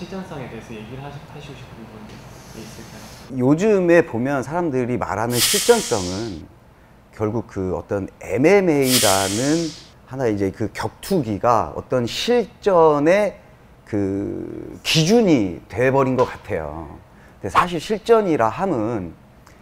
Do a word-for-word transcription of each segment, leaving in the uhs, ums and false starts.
실전성에 대해서 얘기를 하시, 하시고 싶은 부분이 있을까요? 요즘에 보면 사람들이 말하는 실전성은 결국 그 어떤 엠엠에이라는 하나의 이제 그 격투기가 어떤 실전의 그 기준이 돼버린 것 같아요. 근데 사실 실전이라 함은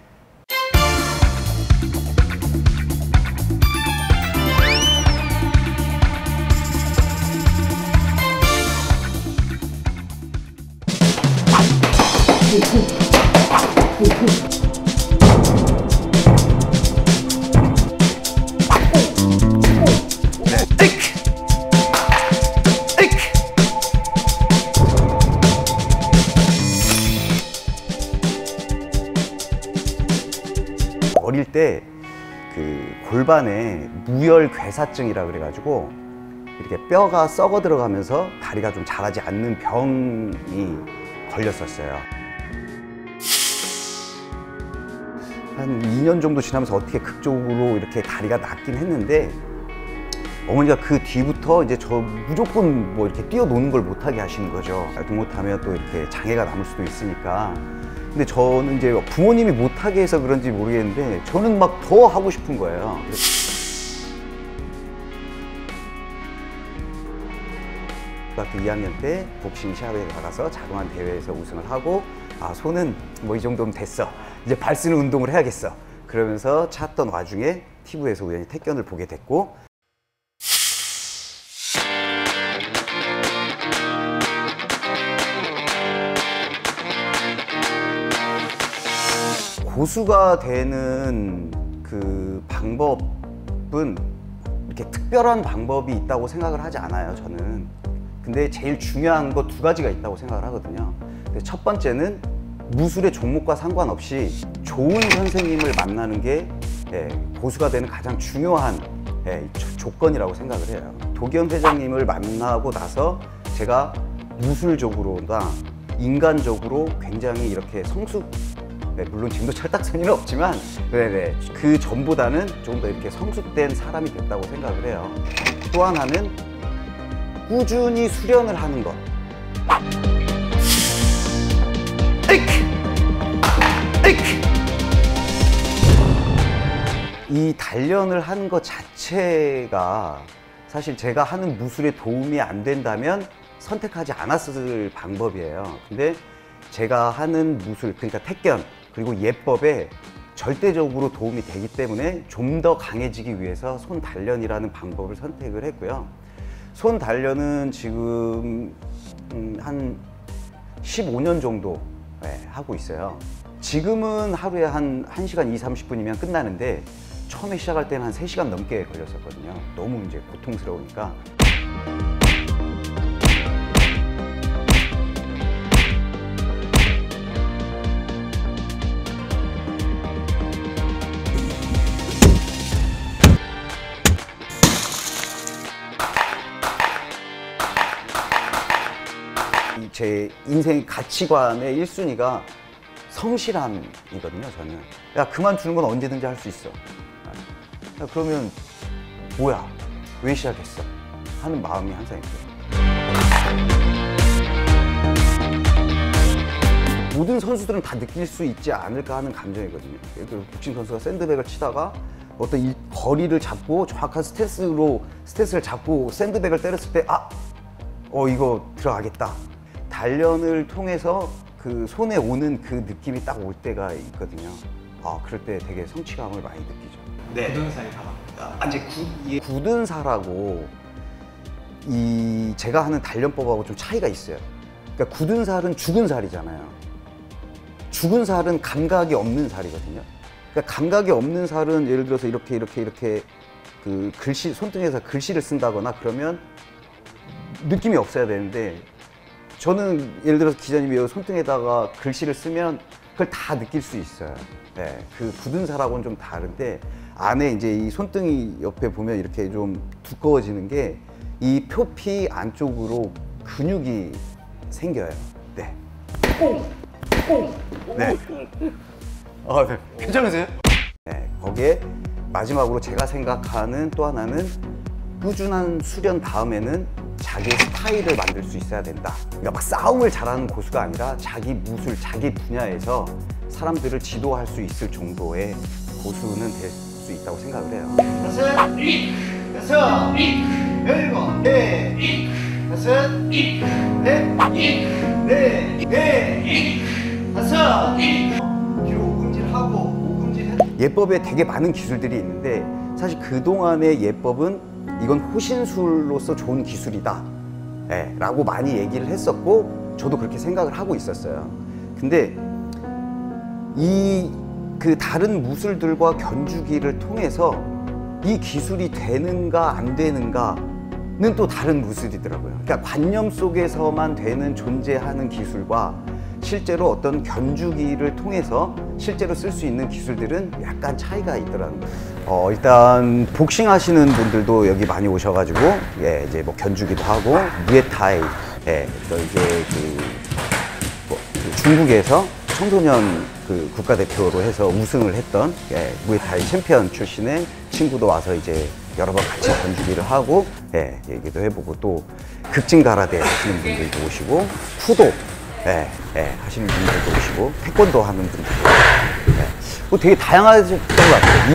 어릴 때 그 골반에 무혈괴사증이라 그래가지고 이렇게 뼈가 썩어 들어가면서 다리가 좀 자라지 않는 병이 걸렸었어요. 한 이 년 정도 지나면서 어떻게 극적으로 이렇게 다리가 낫긴 했는데, 어머니가 그 뒤부터 이제 저 무조건 뭐 이렇게 뛰어노는 걸 못하게 하시는 거죠. 활동 못하면 또 이렇게 장애가 남을 수도 있으니까. 근데 저는 이제 부모님이 못하게 해서 그런지 모르겠는데 저는 막 더 하고 싶은 거예요. 중학교 이 학년 때 복싱 시합에 나가서 자그마한 대회에서 우승을 하고, 아 손은 뭐 이 정도면 됐어, 이제 발 쓰는 운동을 해야겠어 그러면서 찾던 와중에 티비에서 우연히 태권을 보게 됐고, 고수가 되는 그 방법은 이렇게 특별한 방법이 있다고 생각을 하지 않아요, 저는. 근데 제일 중요한 거 두 가지가 있다고 생각을 하거든요. 근데 첫 번째는 무술의 종목과 상관없이 좋은 선생님을 만나는 게 예, 고수가 되는 가장 중요한 예, 조건이라고 생각을 해요. 도겸 회장님을 만나고 나서 제가 무술적으로나 인간적으로 굉장히 이렇게 성숙, 네, 물론 지금도 철딱서니는 없지만 네네, 그 전보다는 조금 더 이렇게 성숙된 사람이 됐다고 생각을 해요. 또 하나는 꾸준히 수련을 하는 것. 이 단련을 하는 것 자체가 사실 제가 하는 무술에 도움이 안 된다면 선택하지 않았을 방법이에요. 근데 제가 하는 무술, 그러니까 태권 그리고 예법에 절대적으로 도움이 되기 때문에 좀 더 강해지기 위해서 손 단련이라는 방법을 선택을 했고요. 손 단련은 지금 음, 한 십오 년 정도 네, 하고 있어요. 지금은 하루에 한 1시간 이삼십 분이면 끝나는데 처음에 시작할 때는 한 세 시간 넘게 걸렸었거든요. 너무 이제 고통스러우니까. 제 인생 가치관의 일 순위가 성실함이거든요, 저는. 야, 그만두는 건 언제든지 할 수 있어. 야, 그러면 뭐야? 왜 시작했어? 하는 마음이 항상 있어요. 모든 선수들은 다 느낄 수 있지 않을까 하는 감정이거든요. 예를 들어 복싱 선수가 샌드백을 치다가 어떤 이 거리를 잡고 정확한 스탠스로, 스탠스를 잡고 샌드백을 때렸을 때 아! 어, 이거 들어가겠다. 단련을 통해서 그 손에 오는 그 느낌이 딱 올 때가 있거든요. 아, 그럴 때 되게 성취감을 많이 느끼죠. 네. 굳은 살이 다 아, 이제 구, 예. 굳은 살하고 이 제가 하는 단련법하고 좀 차이가 있어요. 그러니까 굳은 살은 죽은 살이잖아요. 죽은 살은 감각이 없는 살이거든요. 그러니까 감각이 없는 살은 예를 들어서 이렇게 이렇게 이렇게 그 글씨, 손등에서 글씨를 쓴다거나 그러면 느낌이 없어야 되는데, 저는 예를 들어서 기자님이 손등에다가 글씨를 쓰면 그걸 다 느낄 수 있어요. 네, 그 굳은 살하고는 좀 다른데, 안에 이제 이 손등이 옆에 보면 이렇게 좀 두꺼워지는 게 이 표피 안쪽으로 근육이 생겨요. 네. 네. 아, 네. 괜찮으세요? 네, 거기에 마지막으로 제가 생각하는 또 하나는 꾸준한 수련 다음에는 자기의 스타일을 만들 수 있어야 된다. 그러니까 막 싸움을 잘하는 고수가 아니라 자기 무술, 자기 분야에서 사람들을 지도할 수 있을 정도의 고수는 될 수 있다고 생각을 해요. 다섯, 여섯, 일곱, 넷, 다섯, 넷, 넷, 넷, 다섯. 뒤로 오금질하고 오금질. 예법에 되게 많은 기술들이 있는데 사실 그동안의 예법은 이건 호신술로서 좋은 기술이다, 예, 라고 많이 얘기를 했었고 저도 그렇게 생각을 하고 있었어요. 근데 이 그 다른 무술들과 견주기를 통해서 이 기술이 되는가 안 되는가는 또 다른 무술이더라고요. 그러니까 관념 속에서만 되는 존재하는 기술과 실제로 어떤 견주기를 통해서 실제로 쓸 수 있는 기술들은 약간 차이가 있더라고요. 어, 일단 복싱 하시는 분들도 여기 많이 오셔가지고 예, 이제 뭐 견주기도 하고 무에타이, 예, 또 이제 그, 뭐, 그 중국에서 청소년 그 국가대표로 해서 우승을 했던 예, 무에타이 챔피언 출신의 친구도 와서 이제 여러 번 같이 견주기를 하고 예, 얘기도 해보고 또 극진가라데 하시는 분들도 오시고 쿠도 예, 예, 하시는 분들도 오시고 태권도 하는 분들도 오시고 예, 뭐 되게 다양하셨던 것 같아요.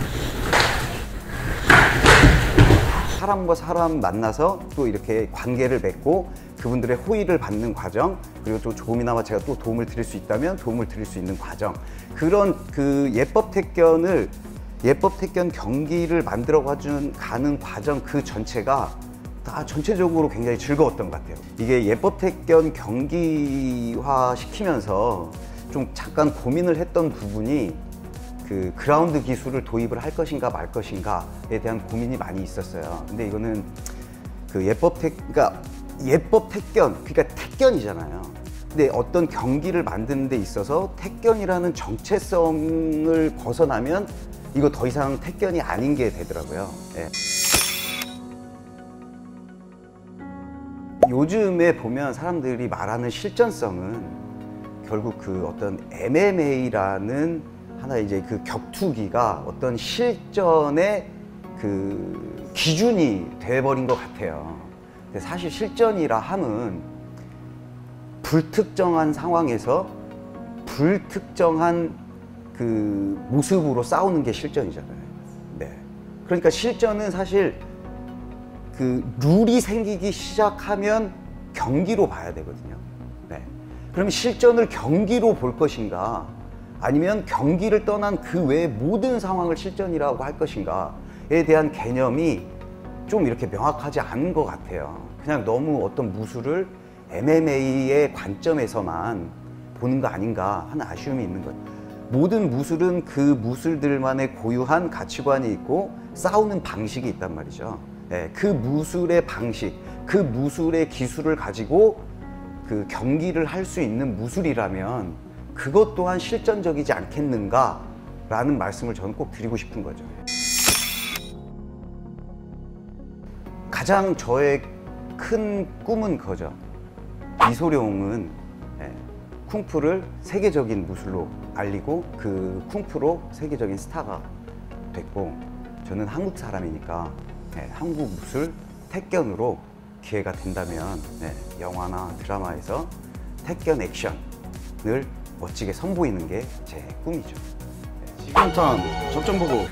사람과 사람 만나서 또 이렇게 관계를 맺고 그분들의 호의를 받는 과정, 그리고 또 조금이나마 제가 또 도움을 드릴 수 있다면 도움을 드릴 수 있는 과정, 그런 그 예법 태권을 예법 태권 경기를 만들어 가는 과정 그 전체가 다 전체적으로 굉장히 즐거웠던 것 같아요. 이게 예법 태권 경기화 시키면서 좀 잠깐 고민을 했던 부분이 그 그라운드 기술을 도입을 할 것인가 말 것인가에 대한 고민이 많이 있었어요. 근데 이거는 그 예법 태, 그러니까 예법 태권, 그러니까 태권이잖아요. 근데 어떤 경기를 만드는 데 있어서 태권이라는 정체성을 벗어나면 이거 더 이상 태권이 아닌 게 되더라고요. 예. 요즘에 보면 사람들이 말하는 실전성은 결국 그 어떤 엠엠에이라는 하나의 이제 그 격투기가 어떤 실전의 그 기준이 돼버린 것 같아요. 근데 사실 실전이라 함은 불특정한 상황에서 불특정한 그 모습으로 싸우는 게 실전이잖아요. 네. 그러니까 실전은 사실 그 룰이 생기기 시작하면 경기로 봐야 되거든요. 네. 그러면 실전을 경기로 볼 것인가, 아니면 경기를 떠난 그 외의 모든 상황을 실전이라고 할 것인가에 대한 개념이 좀 이렇게 명확하지 않은 것 같아요. 그냥 너무 어떤 무술을 엠엠에이의 관점에서만 보는 거 아닌가 하는 아쉬움이 있는 거예요. 모든 무술은 그 무술들만의 고유한 가치관이 있고 싸우는 방식이 있단 말이죠. 예, 그 무술의 방식, 그 무술의 기술을 가지고 그 경기를 할 수 있는 무술이라면 그것 또한 실전적이지 않겠는가 라는 말씀을 저는 꼭 드리고 싶은 거죠. 가장 저의 큰 꿈은 그거죠. 이소룡은 예, 쿵푸를 세계적인 무술로 알리고 그 쿵푸로 세계적인 스타가 됐고, 저는 한국 사람이니까 예, 한국 무술 태권으로 기회가 된다면 예, 영화나 드라마에서 태권 액션을 멋지게 선보이는 게 제 꿈이죠. 지금 턴 접점 보고.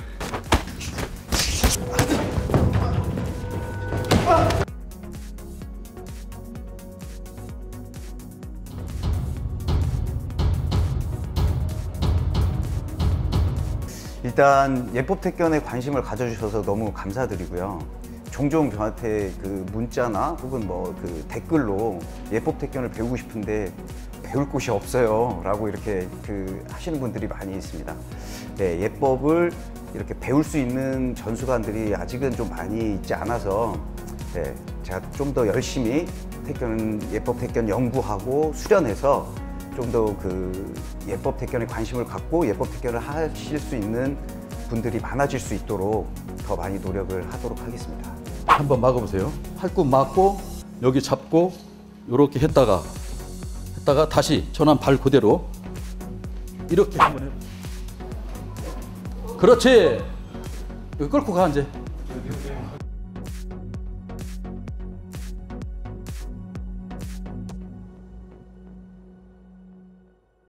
일단 예법 태권에 관심을 가져주셔서 너무 감사드리고요. 종종 저한테 그 문자나 혹은 뭐 그 댓글로 예법 태권을 배우고 싶은데 배울 곳이 없어요 라고 이렇게 그 하시는 분들이 많이 있습니다. 네, 예법을 이렇게 배울 수 있는 전수관들이 아직은 좀 많이 있지 않아서 네, 제가 좀 더 열심히 태권, 예법 태권 연구하고 수련해서 좀 더 그 예법 태권에 관심을 갖고 예법 태권을 하실 수 있는 분들이 많아질 수 있도록 더 많이 노력을 하도록 하겠습니다. 한번 막아보세요. 팔꿈 막고 여기 잡고 이렇게 했다가 했다가 다시 전환 발 그대로 이렇게 한번 해보세요. 그렇지. 여기 끌고 가 이제.